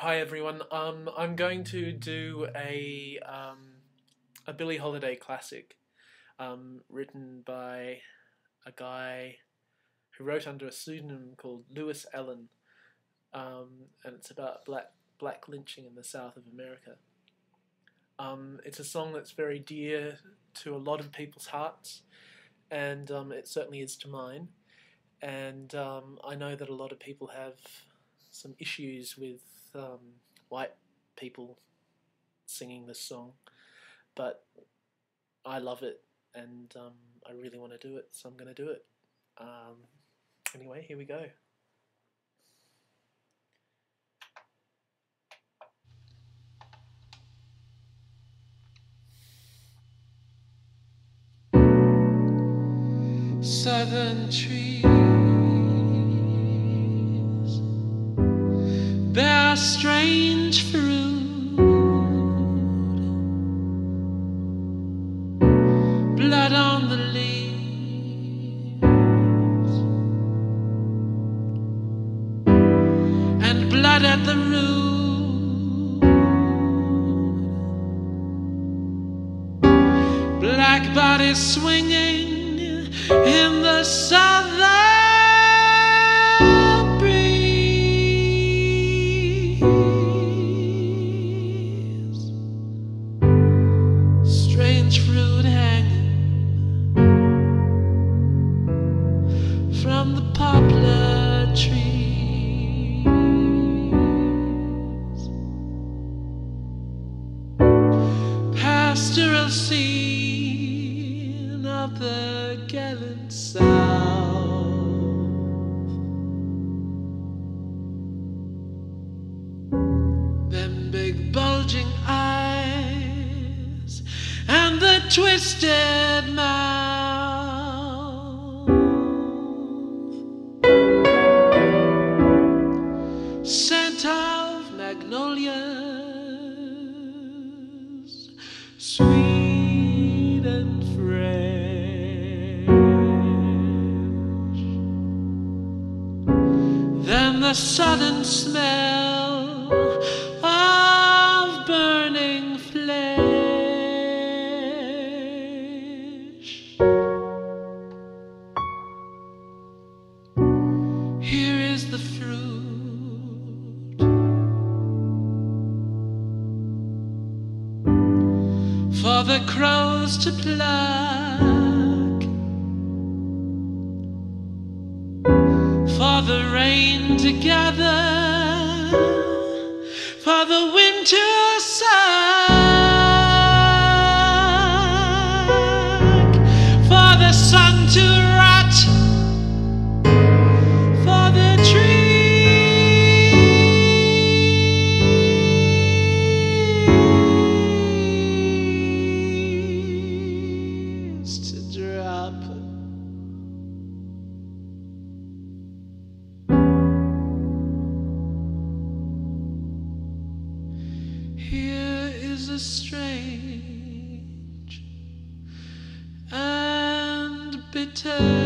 Hi everyone. I'm going to do a Billie Holiday classic, written by a guy who wrote under a pseudonym called Lewis Allen, and it's about black lynching in the South of America. It's a song that's very dear to a lot of people's hearts, and it certainly is to mine. And I know that a lot of people have some issues with white people singing this song, but I love it, and I really want to do it, so I'm going to do it. Anyway, here we go. Southern trees bear strange fruit, blood on the leaves, and blood at the root. Black bodies swinging in the southern breeze, strange fruit hanging from the poplar trees, pastoral scene of the gallant South. Them big bulging eyes and the twisted mouth, scent of magnolias, sweet and fresh. Then the sudden smell of burning flesh. Here is the fruit for the crows to pluck, for the rain to gather, for the wind to suck, for the sun to rot, for the trees to drop. Here is a strange and bitter